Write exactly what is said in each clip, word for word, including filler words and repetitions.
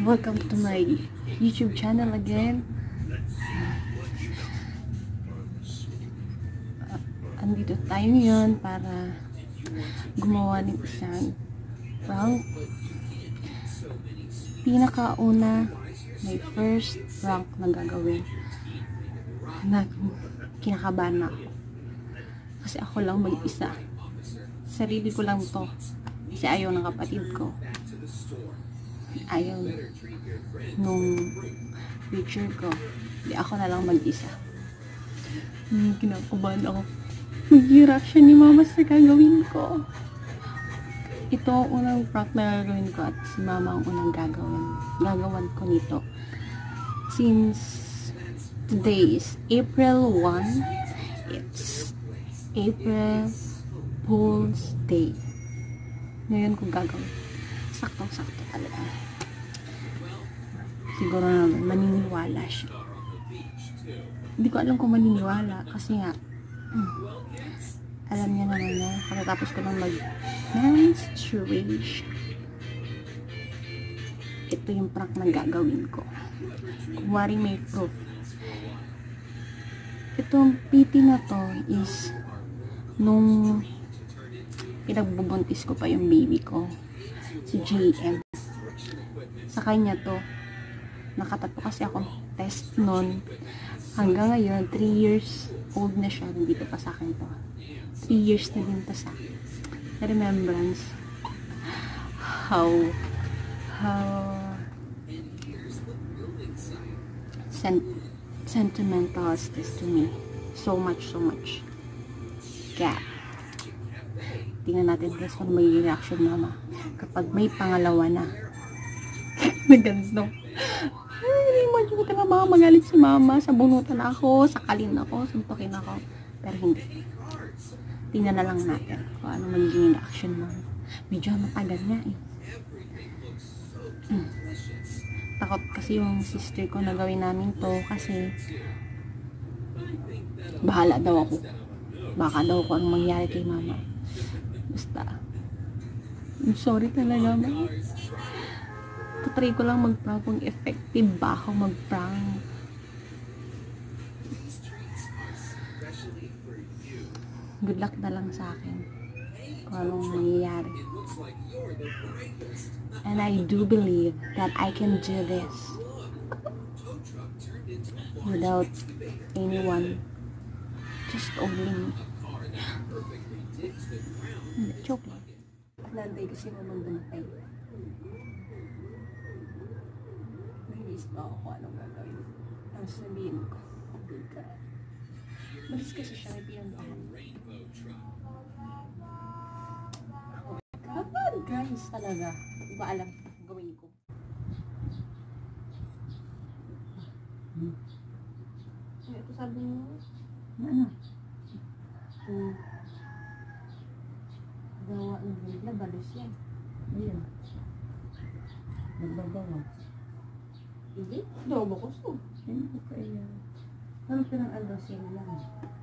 Welcome to my YouTube channel again. Uh, andito tayo ngayon para gumawa ng isang prank. Pinakauna, my first prank na gagawin na kinakabahan na ako. Kasi ako lang mag-isa. Sarili ko lang to. Kasi ayaw ng kapatid ko. Ayaw nung future ko. Hindi ako na lang mag-isa. Hmm, kinakabahan ako. Mag-reaction ni mama sa gagawin ko. Ito ang unang prank na gagawin ko at si mama ang unang gagawin. Gagawan ko nito. Since today is April first, it's April Fool's Day. Ngayon kung gagawin. Saktong-sakto talaga. Siguro naman, maniniwala siya. Hindi ko alam kung maniniwala kasi nga, hmm, alam niya naman na pagkatapos ko lang mag-menstruation. Ito yung prank na gagawin ko. Kung wari may proof. Itong P T na to is nung pinagbubuntis ko pa yung baby ko, si J M. Sa kanya to, nakatato kasi akong test nun. Hanggang ngayon, three years old na siya. Nandito pa sa akin to. three years na din to sa remembrance. How, how, sent, sentimental is this to me. So much, so much. Kaya, tingnan natin guys kung magiging reaction mama kapag may pangalawa na. Na ganito. Ay, imagine ko talaga baka magalit si mama. Sabunutan ako, sakalin ako, suntukin ako. Pero hindi. Tingnan na lang natin kung ano magiging reaction mo. Medyo matagal nga eh. Hmm. Takot kasi yung sister ko na gawin namin to kasi bahala daw ako. Baka daw kung anong mangyari kay mama. Basta. I'm sorry talaga ma. Tutry ko lang mag-prank kung effective ba ako mag-prank. Good luck na lang sa akin kung anong mangyayari. And I do believe that I can do this without anyone, just only me. Hindi, joke lang. Nantay kasi mo magbantay. Nahilis pa ako kung anong gagawin. Ang sabihin ko, good ka. Malis kasi siya, may pinantahan. Kapag guys talaga, hindi ba alam kung gawin ko. Hmm. Ay, ito sabi mo. Ano? Hmm. Gawa ng bigla, balis yan. Ayan. Nagbagawa. Hindi? Dobo ko so. Hindi ko kaya. Ano ka ng aldasin lang?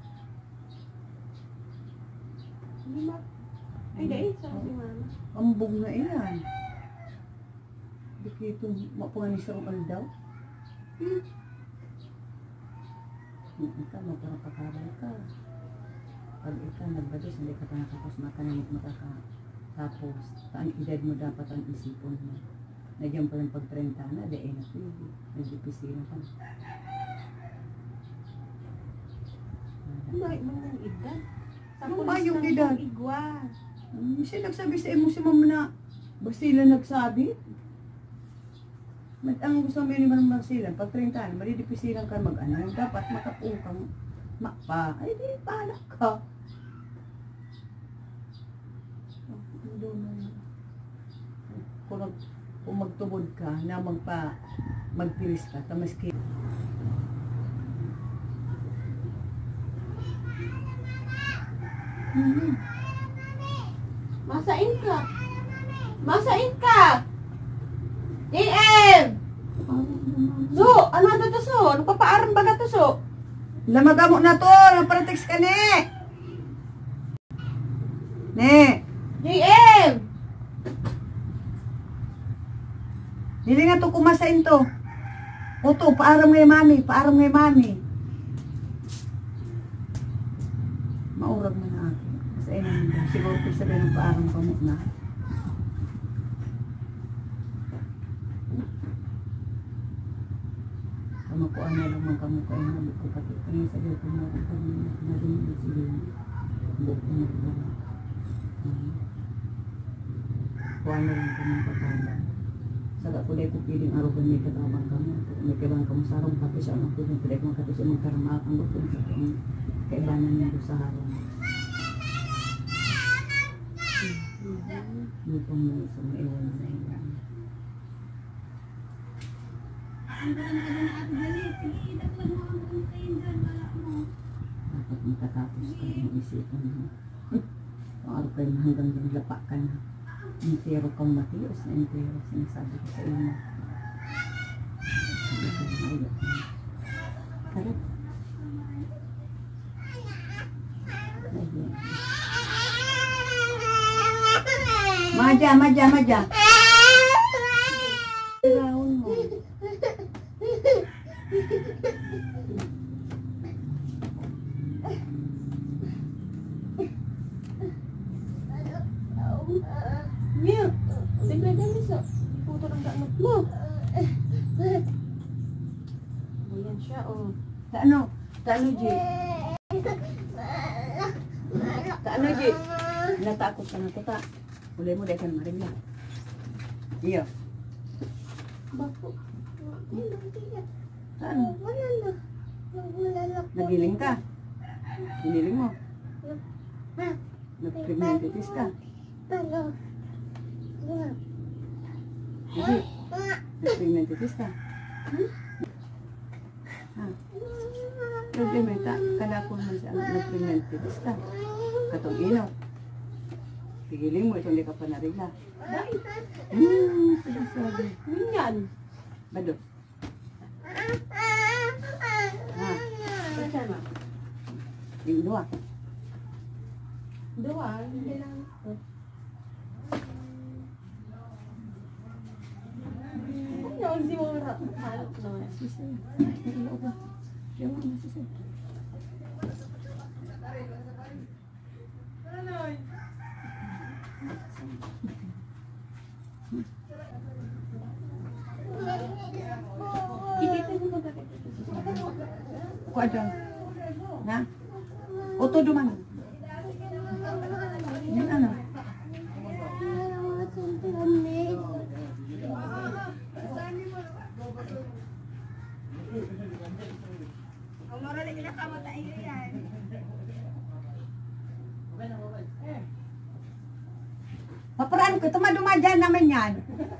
Hindi ma. Ay, dahil. Saan si mama? Ambog na iyan. Hindi kayo itong mapungan sa aldaw? Hmm. Hindi ka, magpapakaral ka. Pag ikaw nagbalis, hindi ka pa nakapos makanamit makakatapos. Saan edad mo dapat ang isipon mo? Nagyan pa lang pag-trenta na, dahil na ito yun. Nagdipisilan ka. Bakit mo ng edad? Sa pulis yung edad? Igwa. Hmm, siya nagsabi sa emo si mama na Basila nagsabi. Ang gusto mo yun naman Basila, pag trenta na, malidipisilan ka mag-ano. Dapat makapung kang makpa. Ay, di, panak ka. Kung, kung magtubod ka na magpa magpilis ka, tamaski. Hmm. Masain ka. Masain ka. J M! So, ano na to so? Ano papaaram ba ka to so? Lamagamo na to. Napratex ka ne. Ne. J M! Dili nga to kumasain to. Oto, paaram ngay mami, paaram ngay mami. Maurag mo na ako. Kasi ayun naman, siguro ko sabihin ng paaram ka muna. Kamakuan na lang mga kamukuan na buko pati. Kaya sa dito na ako kami narinig na sila. Buko na lang. Kuan na lang kami patanda. Saga ko dahil ko piling arugan may katabang kami. May kailangan kami sarong pati siya ang piling. Pwede kong kati siya magkaramak ang buko sa kami. Kailangan niya doon sa harong. Hindi pong may isang iwan na iwan. Dapat matatapos ka ng isipan mo. Kung araw kayo hanggang yung lapa ka na. Entero kang matiyos na entero. Sinasabi ko sa inyo. Karat. Maja, maja, maja. Tirahon mo. Mia, tignan din sa puto ng gamot mo. Ayan siya, oh. Sa ano? Sa ano, G? Sa ano, G? Natakot ka na kita. Ulay mo, dahil ka na marigla. Iyo. Bako. Saan? Nagiling ka? Giniling mo? Nag-premeditatis ka? Hindi. Nag-premeditatis ka? Ha? Nag-premedita? Kada ko naman siya nag-premeditatis ka? Katong ino. Pigiling mo, ito hindi ka pa narigla. Hmm, sabi-sabi. Minyan. Bado. Ha? Saan ma? Yung dua. Dua, hindi lang. Ano, si mo halok naman. Sisi. Nagilo ba? Yung mga sisi. Kuha dyan. Na? Oto duman. Yan ano? Paparaan ko, tumaduma-dyan naman yan.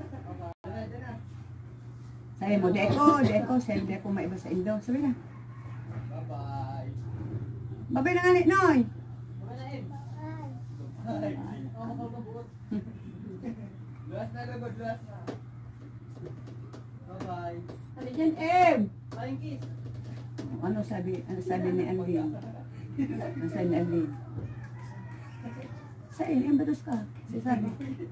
Sabi mo, deko, deko, sabi deko maiba sa Indo. Sabi na. Bye-bye. Bye-bye na nga ni, Noy. Bye-bye. Duas na gagod, duas na. Bye-bye. Ano dyan, Em? Paling kiss. Ano sabi, ano sabi ni Anlin? Ano sabi ni Anlin? Saan, Em, batos ka? Si sabi.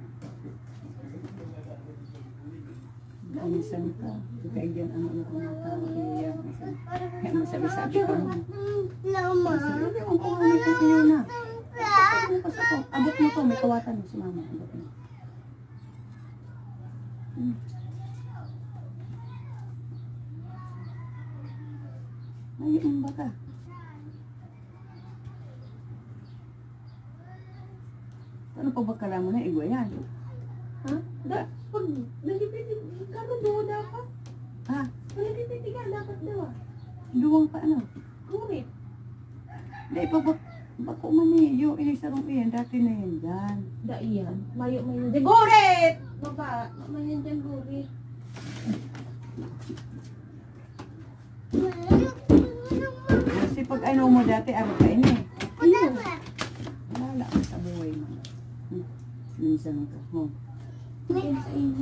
Anisan ka. Kaigan ang ano kong tao. Kaya masabi-sabi ka mo. Masabi ko kung may kakiyo na. Abot mo to, may kawatan mo si mama. Abot mo. Hmm. Mayroon ba ka? Ano pa ba kala mo na igwa yan? Ha? Da, pag nalipit, karoon doon dapat. Ha? Nalipit ka, dapat daw. Duwang pa ano? Kurit. Dahil pa bak bako man eh. Yung inisarong iyan, dati na yan dyan. Da iyan. Mayo mayo dyan. Gurit! Baba, mayan dyan gurit. Kasi pag ano mo dati, araw ka ini. Ano? Wala ka sa buhay mo. Hmm. Minsan ka. Oh. Yan sa inyo.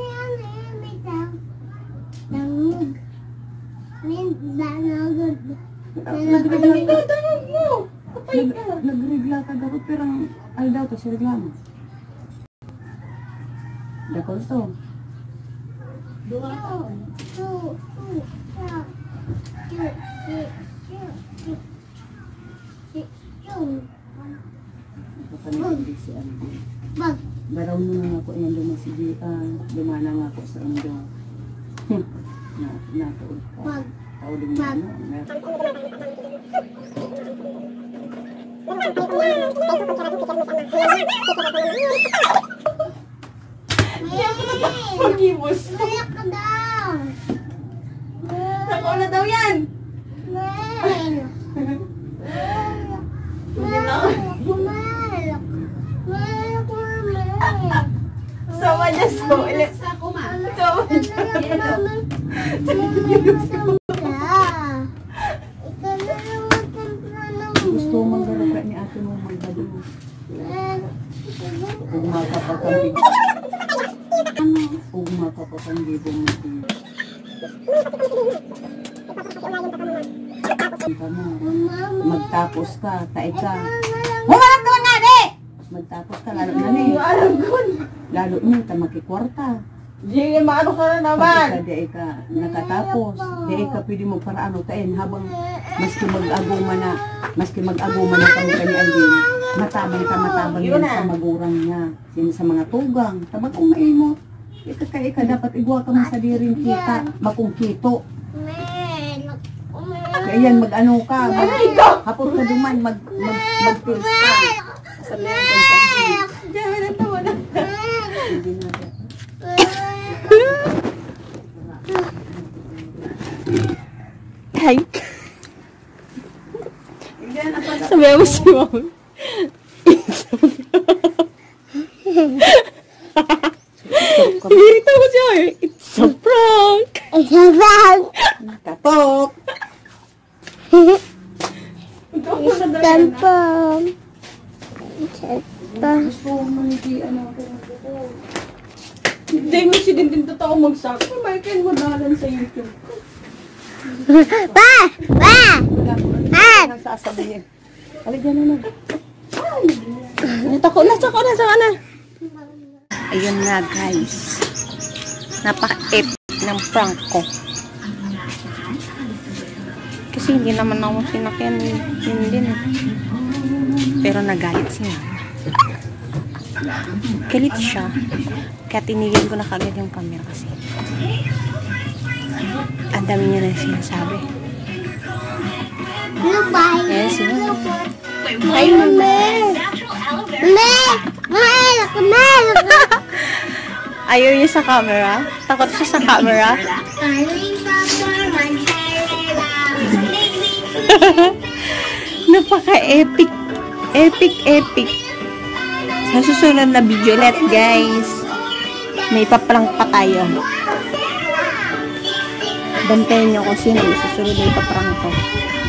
Nagregla mo! Kapay ka! Nagregla ka dapat pero ay daw to si reklamo. Dakol to. Dua ka. Napapanagin si Andy. Baraw mo na ako yan lumasigitan. Lumana nga ako sa inyong. Na, natuod ka. Taulong mo na. Pagkibos. Mayak ka daw. Nako na daw yan. Mayak. Mayak. Mayak. Mayak. Mayak. Sama niya so. Ilit sa ako ma. Sama Gusto mo magdala ni ate mo magdalo. Kung makapagkambing. Kung makapagkambing mo. Magtapos ka, tae ka. Humarap ka nga, de! Magtapos ka, lalo na ni. Lalo niyo, ta makikwarta. Di, maano ka na naman. Pagka di ka nakatapos, di ka pwede mo para ano taen habang maski mag-aguma na, maski mag-aguma na kami kani Alvin, matabang ka matabang yan sa magurang niya, yan sa mga tugang, tabag umain mo. Ika ka, ika dapat igwa ka mo sa diring kita, makungkito. Kaya yan, mag-ano ka, mag, hapon ka duman, mag, mag, mag-pills ka. Sabihan ka sa Alvin. Diyan na tawa na. Hindi na. Hi. Sabi mo si Mom. Hirita mo siya. It's a prank. It's a prank. Katok! Tampong. Gusto mo hindi ano ko. Hindi mo si din totoo magsabi. May kain mo dalan sa YouTube. Pa! Pa! Ano nagsasabihin? Aligyan na na. Nito ko na, sako na, sako na. Ayun nga guys. Napaka-epic ng prank ko. Kasi hindi naman ako sinakyan yun din. Pero nagalit siya. Galit siya. Kaya tinigil ko na kagad yung camera kasi. Ang dami niya na sinasabi. Bye. Yes, yun. Ay, mame. Mame! Malak! Malak! Ayaw niya sa camera? Takot siya sa camera? Napaka-epic. Epic, epic. Sa susunod na video ulit, guys. May paprank pa tayo. Bantayan niyo kung sino yung susunod na ipaprank ko.